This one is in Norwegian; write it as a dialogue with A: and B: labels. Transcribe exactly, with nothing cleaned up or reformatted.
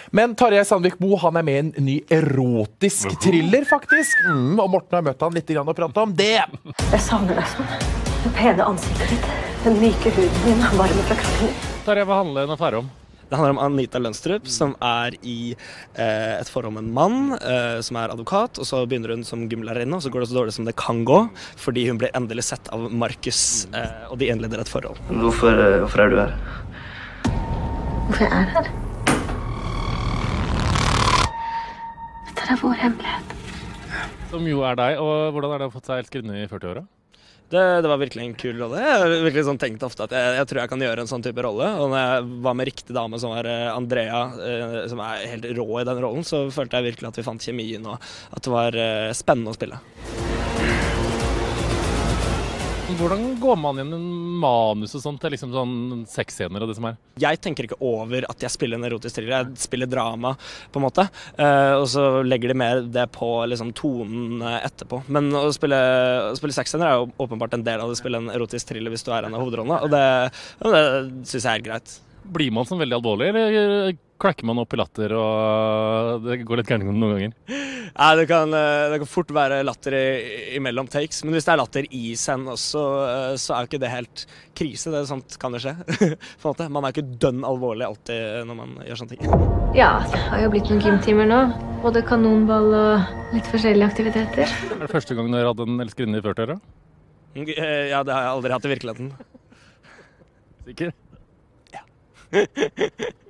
A: Men Tarjei Sandvik Moe, han er med i en ny erotisk thriller, faktisk. Mm, og Morten har møtt han litt grann og pratet om det.
B: Jeg savner deg sånn. Det pene ansiktet ditt, den myke huden din, varme fra kroppen din.
C: Tarjei, hva handler den affære om?
D: Det handler om Anita Lønstrup, som er i eh, et forhold med en mann, eh, som er advokat, og så begynner hun som gymlærerinne, og så går det så dårlig som det kan gå, fordi hun blir endelig sett av Markus, eh, og de innleder et forhold.
E: Hvorfor, hvorfor er du her?
B: Hvorfor jeg er her? Dette er vår hemmelighet.
C: Som jo er deg, og hvordan er det å få seg elskerinne i førti-åra?
D: Det, det var virkelig en kul rolle. Jeg har virkelig sånn tenkt ofte at jeg, jeg tror jeg kan gjøre en sånn type rolle. Og når jeg var med riktig dame som var Andrea, eh, som er helt rå i den rollen, så følte jeg virkelig at vi fant kjemien, og at det var eh, spennende å spille.
C: Hvordan går man gjennom manus og sånt til liksom sånn sexscener og det som er?
D: Jeg tenker ikke over at jeg spiller en erotisk thriller, jeg spiller drama på en måte, eh, og så legger de mer det på liksom, tonen etterpå. Men å spille, å spille sexscener er jo åpenbart en del av det å spille en erotisk thriller hvis du er en av hovedrollene, og det, det synes jeg er greit.
C: Blir man sånn veldig alvorlig, eller klakker man opp i latter og det går litt gærent noen ganger?
D: Ja, det kan, det kan fort være latter i, imellom takes, men hvis det er latter i scenen også, så er jo ikke det helt krise. Det er sånt kan det skje. På en måte. Man er ikke dønn alvorlig alltid når man gjør sånne ting.
B: Ja, det har jo blitt noen gymtimer nå. Både kanonball og litt forskjellige aktiviteter.
C: Er det første gang du har hatt en elskerinne i førti-åra?
D: Ja, det har jeg aldri hatt i virkeligheten.
C: Sikker?
D: Ja.